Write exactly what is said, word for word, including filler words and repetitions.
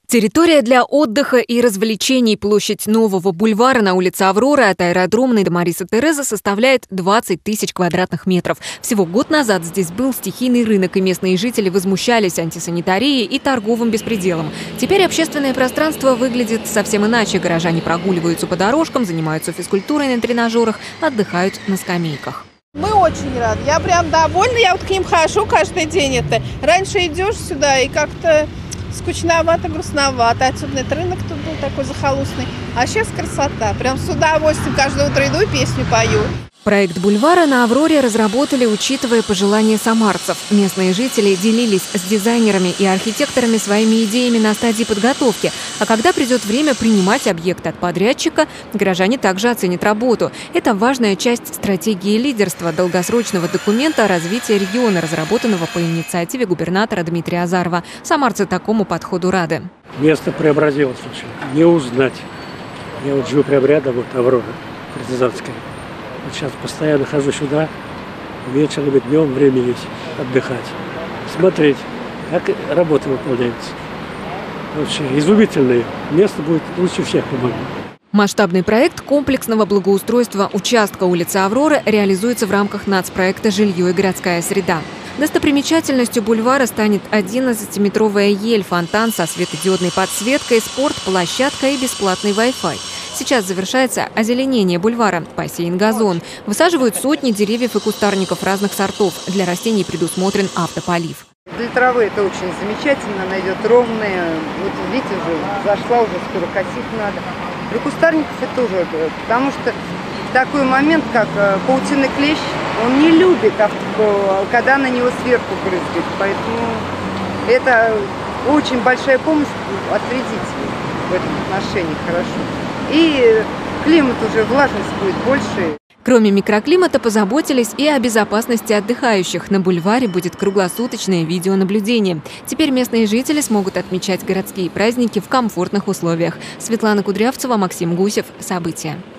Территория для отдыха и развлечений. Площадь нового бульвара на улице Авроры от Аэродромной до Мариса Тереза составляет двадцать тысяч квадратных метров. Всего год назад здесь был стихийный рынок, и местные жители возмущались антисанитарией и торговым беспределом. Теперь общественное пространство выглядит совсем иначе. Горожане прогуливаются по дорожкам, занимаются физкультурой на тренажерах, отдыхают на скамейках. Мы очень рады. Я прям довольна. Я вот к ним хожу каждый день. Это раньше идешь сюда и как-то скучновато, грустновато. Отсюда этот рынок тут был такой захолустный. А сейчас красота. Прям с удовольствием каждое утро иду и песню пою. Проект бульвара на Авроре разработали, учитывая пожелания самарцев. Местные жители делились с дизайнерами и архитекторами своими идеями на стадии подготовки. А когда придет время принимать объекты от подрядчика, горожане также оценят работу. Это важная часть стратегии лидерства, долгосрочного документа развития региона, разработанного по инициативе губернатора Дмитрия Азарова. Самарцы такому подходу рады. Место преобразилось очень. Не узнать. Я вот живу прямо рядом, вот Аврора, партизанская. Вот сейчас постоянно хожу сюда, вечером и днем время есть отдыхать, смотреть, как работа выполняется. Вообще изумительное место, будет лучше всех, по-моему. Масштабный проект комплексного благоустройства участка улицы Авроры реализуется в рамках нацпроекта «Жилье и городская среда». Достопримечательностью бульвара станет одиннадцатиметровая ель, фонтан со светодиодной подсветкой, спортплощадка и бесплатный Wi-Fi. Сейчас завершается озеленение бульвара, бассейн, газон. Высаживают сотни деревьев и кустарников разных сортов. Для растений предусмотрен автополив. Для травы это очень замечательно, она идет ровная. Вот видите, уже зашла, уже скоро косить надо. Для кустарников это тоже, потому что в такой момент, как паутинный клещ, он не любит, когда на него сверху брызгает. Поэтому это очень большая помощь от вредителей в этом отношении, хорошо. И климат уже, влажность будет больше. Кроме микроклимата, позаботились и о безопасности отдыхающих. На бульваре будет круглосуточное видеонаблюдение. Теперь местные жители смогут отмечать городские праздники в комфортных условиях. Светлана Кудрявцева, Максим Гусев. События.